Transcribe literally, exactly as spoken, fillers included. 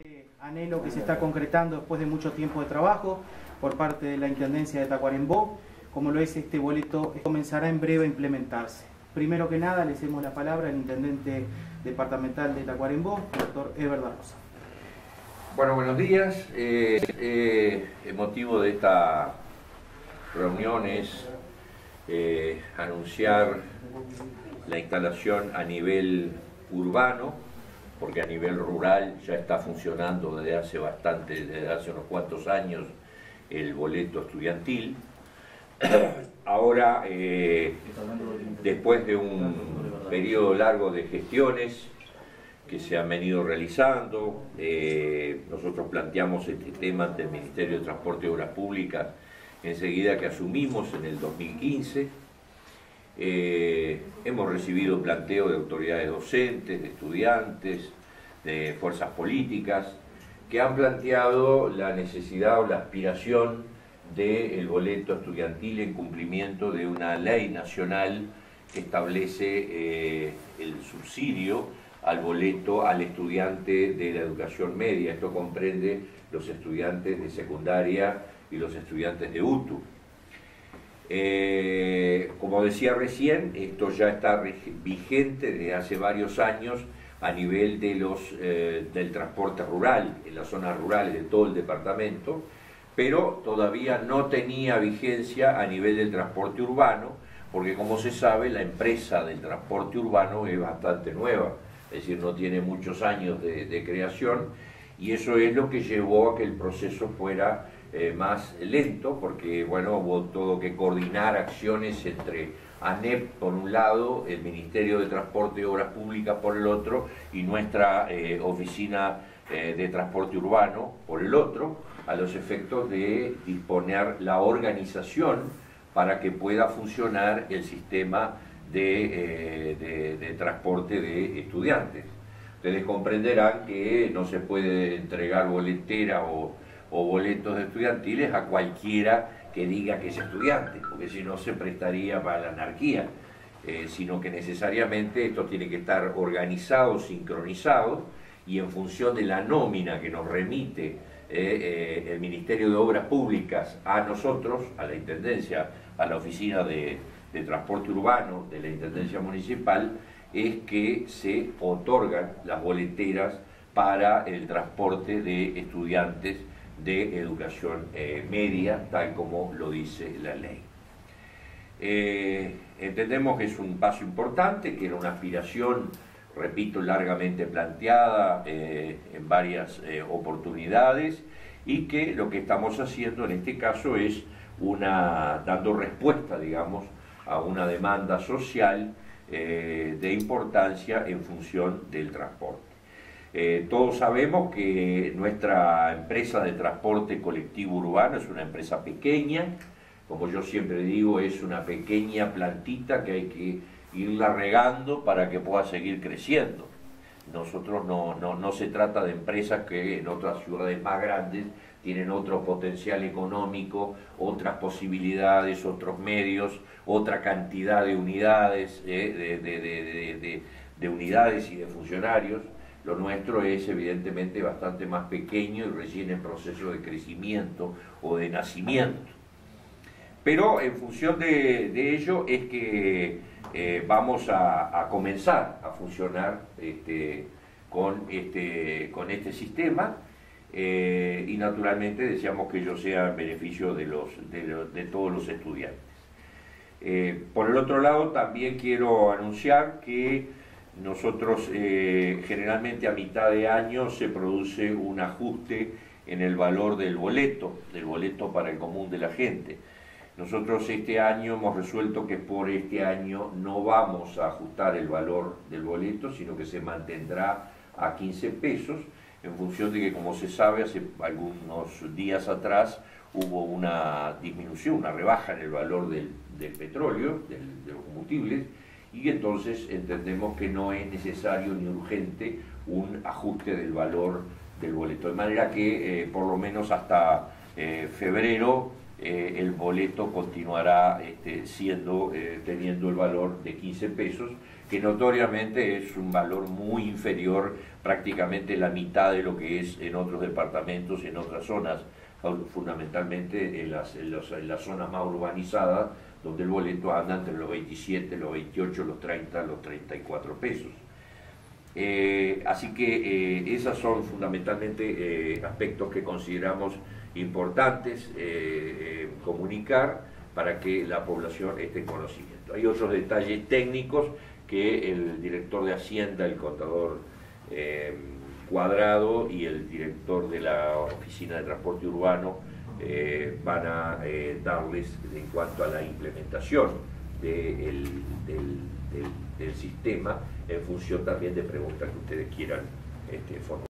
Anhelo que se está concretando después de mucho tiempo de trabajo por parte de la Intendencia de Tacuarembó, como lo es este boleto, comenzará en breve a implementarse. Primero que nada, le cedemos la palabra al Intendente Departamental de Tacuarembó, doctor Eber da Rosa. Bueno, buenos días. Eh, eh, el motivo de esta reunión es eh, anunciar la instalación a nivel urbano, porque a nivel rural ya está funcionando desde hace bastante, desde hace unos cuantos años, el boleto estudiantil. Ahora, eh, después de un periodo largo de gestiones que se han venido realizando, eh, nosotros planteamos este tema ante el Ministerio de Transporte y Obras Públicas enseguida que asumimos en el dos mil quince. Eh, hemos recibido planteo de autoridades docentes, de estudiantes, de fuerzas políticas, que han planteado la necesidad o la aspiración del boleto estudiantil en cumplimiento de una ley nacional que establece eh, el subsidio al boleto al estudiante de la educación media. Esto comprende los estudiantes de secundaria y los estudiantes de U T U. Eh, como decía recién, esto ya está vigente desde hace varios años a nivel de los, eh, del transporte rural, en las zonas rurales de todo el departamento, pero todavía no tenía vigencia a nivel del transporte urbano, porque como se sabe, la empresa del transporte urbano es bastante nueva, es decir, no tiene muchos años de, de creación, y eso es lo que llevó a que el proceso fuera Eh, más lento, porque bueno, hubo todo que coordinar acciones entre ANEP por un lado, el Ministerio de Transporte y Obras Públicas por el otro, y nuestra eh, Oficina eh, de Transporte Urbano por el otro, a los efectos de disponer la organización para que pueda funcionar el sistema de, eh, de, de transporte de estudiantes. Ustedes comprenderán que no se puede entregar boletera o o boletos estudiantiles a cualquiera que diga que es estudiante, porque si no se prestaría para la anarquía, eh, sino que necesariamente esto tiene que estar organizado, sincronizado, y en función de la nómina que nos remite eh, eh, el Ministerio de Obras Públicas a nosotros, a la Intendencia, a la Oficina de, de Transporte Urbano de la Intendencia Municipal, es que se otorgan las boleteras para el transporte de estudiantes de educación eh, media, tal como lo dice la ley. Eh, entendemos que es un paso importante, que era una aspiración, repito, largamente planteada eh, en varias eh, oportunidades, y que lo que estamos haciendo en este caso es una, dando respuesta, digamos, a una demanda social eh, de importancia en función del transporte. Eh, todos sabemos que nuestra empresa de transporte colectivo urbano es una empresa pequeña, como yo siempre digo, es una pequeña plantita que hay que irla regando para que pueda seguir creciendo. Nosotros no, no, no se trata de empresas que en otras ciudades más grandes tienen otro potencial económico, otras posibilidades, otros medios, otra cantidad de unidades, eh, de, de, de, de, de, de unidades y de funcionarios. Lo nuestro es evidentemente bastante más pequeño y recién en proceso de crecimiento o de nacimiento. Pero en función de, de ello es que eh, vamos a, a comenzar a funcionar este, con, este, con este sistema eh, y naturalmente deseamos que ello sea en beneficio de, los, de, los, de todos los estudiantes. Eh, por el otro lado, también quiero anunciar que nosotros eh, generalmente a mitad de año se produce un ajuste en el valor del boleto, del boleto para el común de la gente. Nosotros este año hemos resuelto que por este año no vamos a ajustar el valor del boleto, sino que se mantendrá a quince pesos, en función de que, como se sabe, hace algunos días atrás hubo una disminución, una rebaja en el valor del, del petróleo, del, de los combustibles, y entonces entendemos que no es necesario ni urgente un ajuste del valor del boleto. De manera que eh, por lo menos hasta eh, febrero eh, el boleto continuará este, siendo, eh, teniendo el valor de quince pesos, que notoriamente es un valor muy inferior, prácticamente la mitad de lo que es en otros departamentos, en otras zonas, fundamentalmente en las, en los, en las zonas más urbanizadas, donde el boleto anda entre los veintisiete, los veintiocho, los treinta, los treinta y cuatro pesos. Eh, así que eh, esos son fundamentalmente eh, aspectos que consideramos importantes eh, eh, comunicar para que la población esté en conocimiento. Hay otros detalles técnicos que el director de Hacienda, el contador eh, Cuadrado y el director de la Oficina de Transporte Urbano eh, van a eh, darles en cuanto a la implementación de el, del, del, del sistema en función también de preguntas que ustedes quieran este, formular.